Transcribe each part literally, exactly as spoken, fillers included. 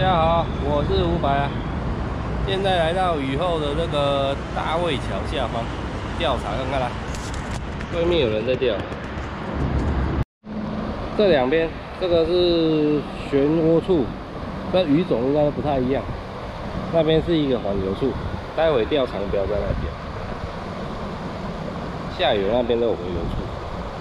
家好，我是伍佰啊。现在来到雨后的那个大卫桥下方调查看看啦。外面有人在钓。这两边，这个是漩涡处，这鱼种应该不太一样。那边是一个缓流处，待会钓长标在那边。下游那边都有回流处。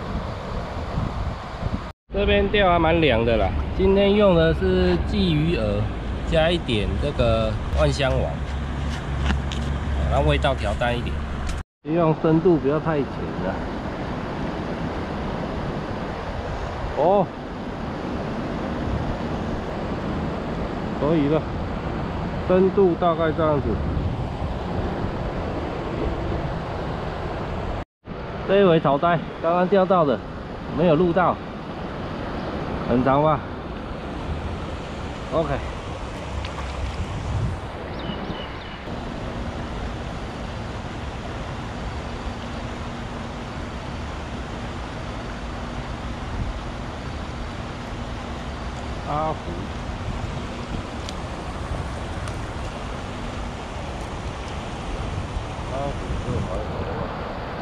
这边钓还蛮凉的啦。今天用的是鲫鱼饵，加一点这个万香网，让味道调淡一点。希望深度不要太浅了。哦，可以了，深度大概这样子。这一尾草呆，刚刚钓到的，没有录到，很长吧 ？OK。阿福，阿福这个好好啊。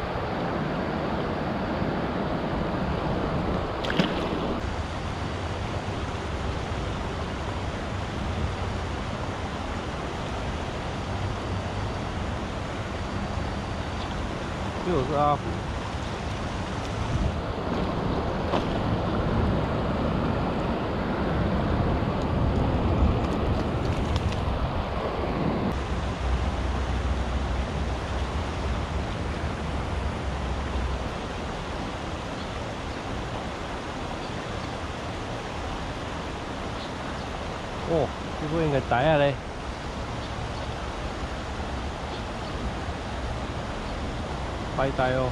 就是阿福。哦，这个应该大啊嘞。拍呆哦。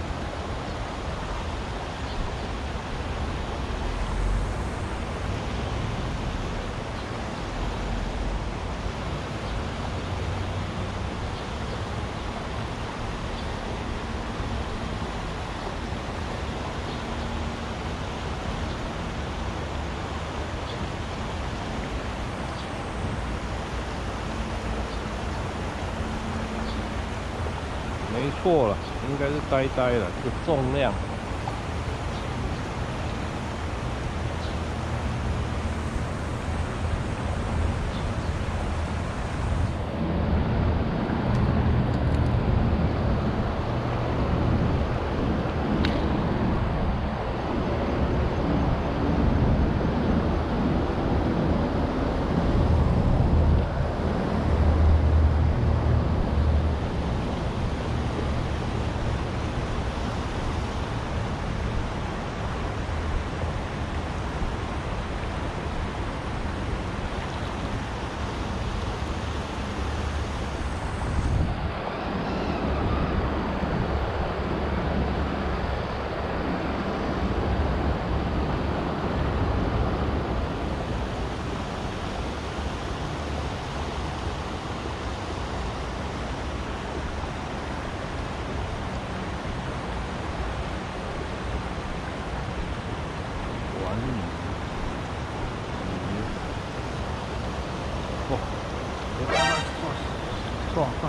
没错了，应该是呆呆了，这个重量。哇！你看看，哇，哇！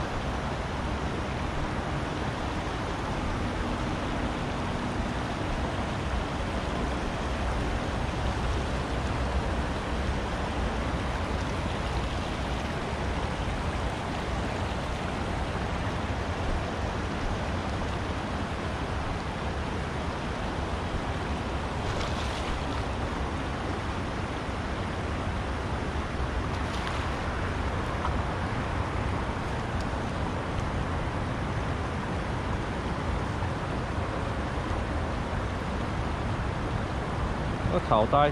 个草呆。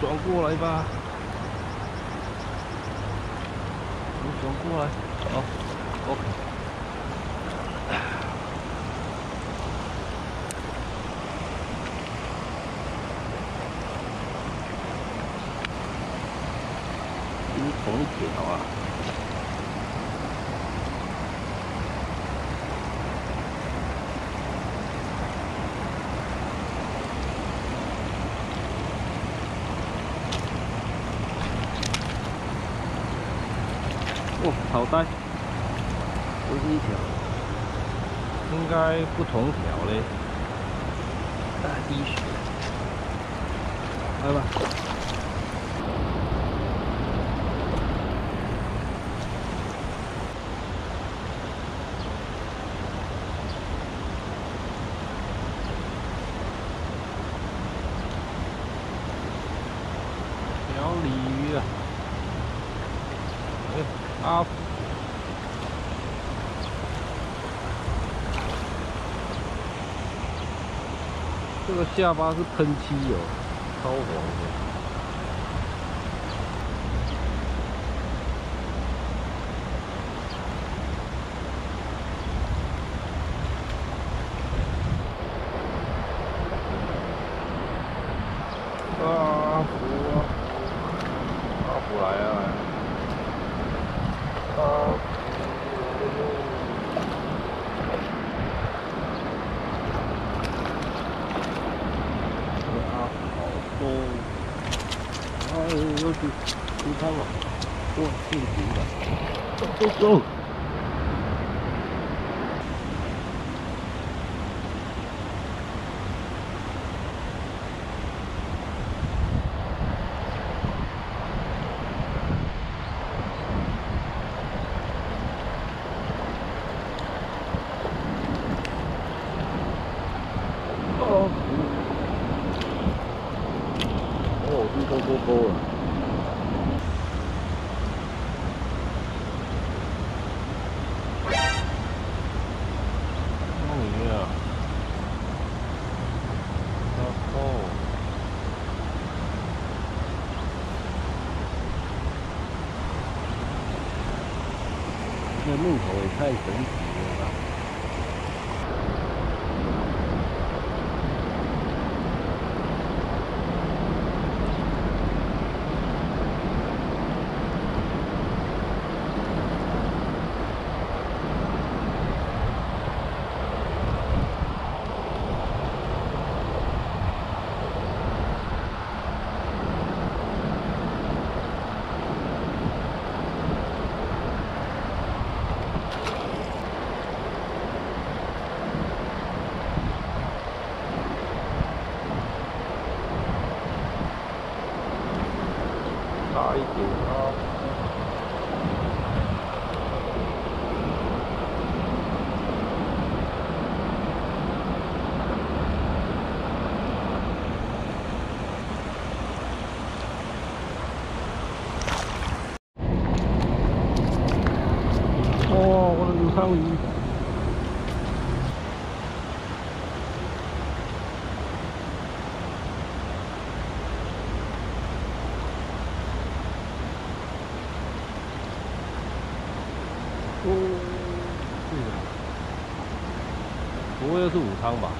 转过来吧，你转过来，好 ，OK。这是同一条啊。 哦，好呆，这是一条，应该不同条嘞。大滴水，来吧。条鲤鱼啊！哎，阿福。 这个下巴是喷漆哦，超黄的。阿福啊，阿福来啊来啊！阿福。 哦，哎，又去出汤了，哇，幸福了，走走走。哦，哦，是勾勾勾了。 这木头也太神奇了吧！大一点啊！哦，我的武昌鱼。 哦，是的，不会又是武昌吧？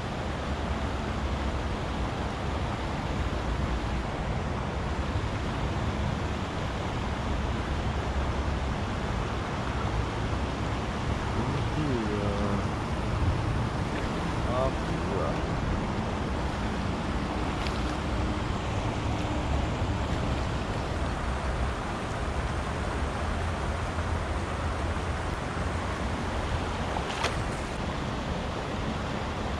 不是啊，阿福啊。 哦，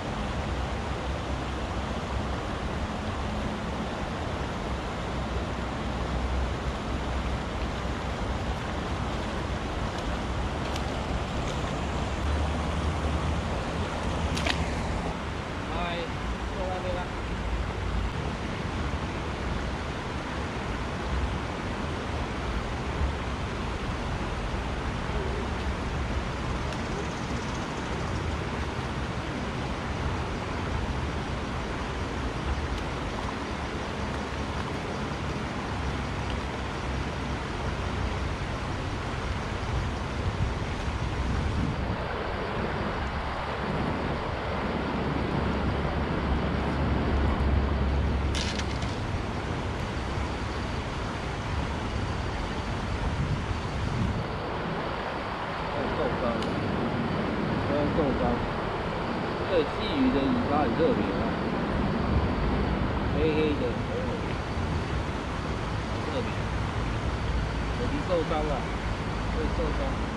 受伤。这个鲫鱼的尾巴很特别啊，黑黑的，哦，特别。手皮受伤了，会受伤。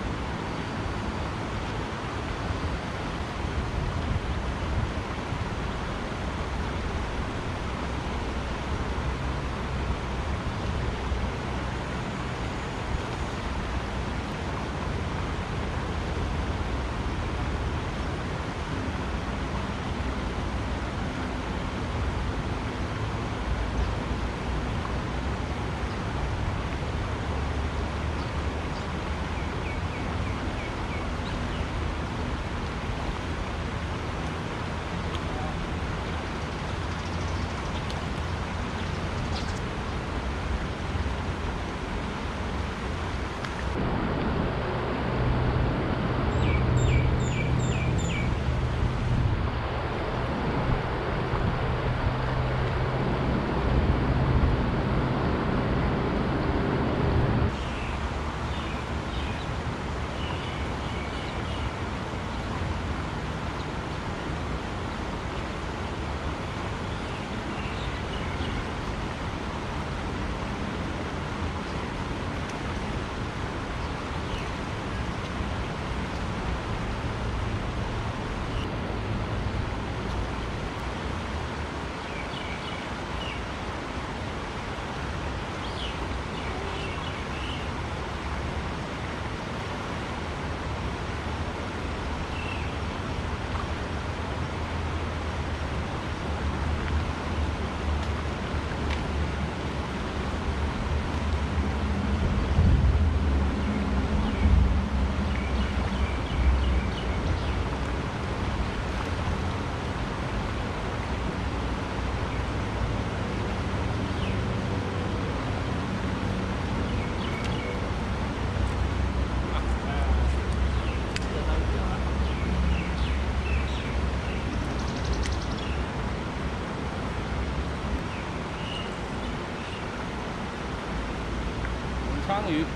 鲳鱼。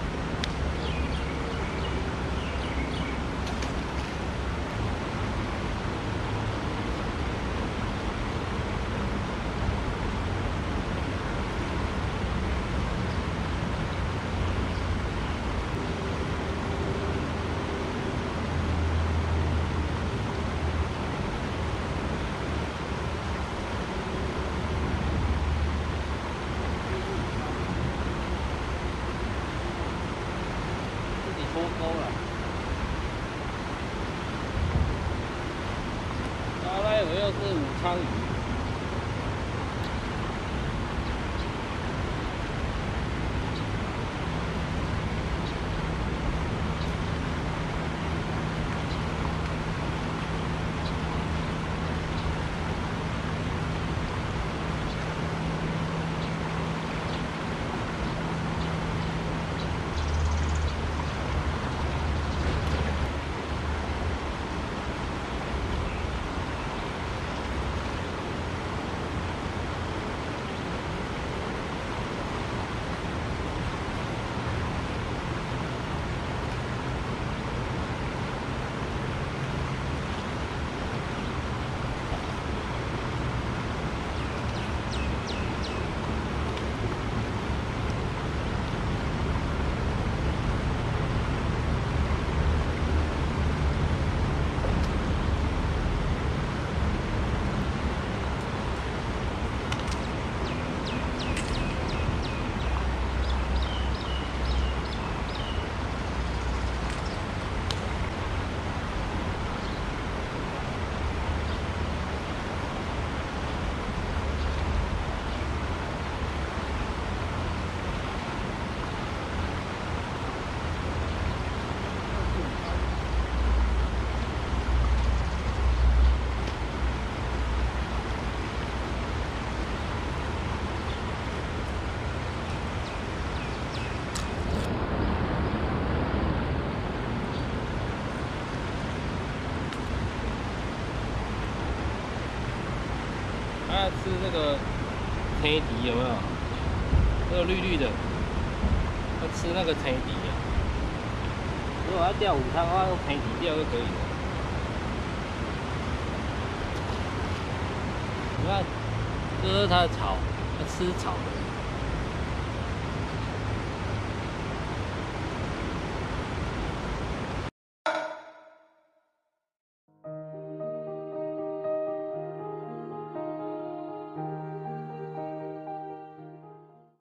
脱钩了，然后那尾又是武昌鱼。 他吃那个青笛有没有？那个绿绿的，要吃那个青笛啊。如果要钓武昌的话，用青笛钓就可以了。 看，这是它的草，它吃草的。